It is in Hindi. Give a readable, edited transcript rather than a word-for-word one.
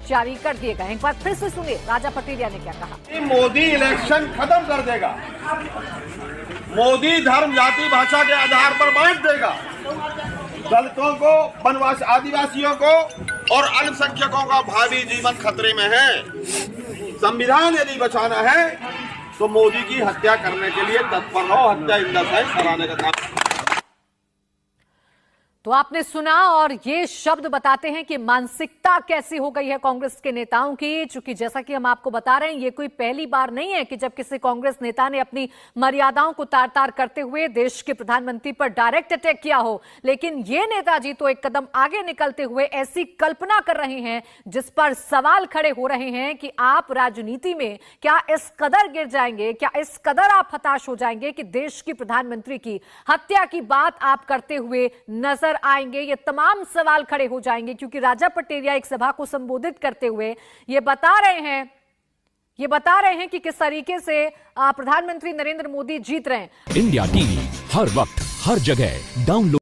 जारी कर दिए गए। एक बार फिर से सुनिए राजा पटेरिया ने क्या कहा। मोदी इलेक्शन खत्म कर देगा, मोदी धर्म जाति भाषा के आधार पर बांट देगा, दलितों को, वनवासी आदिवासियों को और अल्पसंख्यकों का भावी जीवन खतरे में है। संविधान यदि बचाना है तो मोदी की हत्या करने के लिए तत्पर रहो, हत्या इन द सेंस कराने का काम। तो आपने सुना, और ये शब्द बताते हैं कि मानसिकता कैसी हो गई है कांग्रेस के नेताओं की। चूंकि जैसा कि हम आपको बता रहे हैं, ये कोई पहली बार नहीं है कि जब किसी कांग्रेस नेता ने अपनी मर्यादाओं को तार तार करते हुए देश के प्रधानमंत्री पर डायरेक्ट अटैक किया हो। लेकिन ये नेताजी तो एक कदम आगे निकलते हुए ऐसी कल्पना कर रहे हैं जिस पर सवाल खड़े हो रहे हैं कि आप राजनीति में क्या इस कदर गिर जाएंगे, क्या इस कदर आप हताश हो जाएंगे कि देश की प्रधानमंत्री की हत्या की बात आप करते हुए नजर आएंगे। ये तमाम सवाल खड़े हो जाएंगे, क्योंकि राजा पटेरिया एक सभा को संबोधित करते हुए ये बता रहे हैं कि किस तरीके से प्रधानमंत्री नरेंद्र मोदी जीत रहे हैं। इंडिया टीवी हर वक्त हर जगह डाउनलोड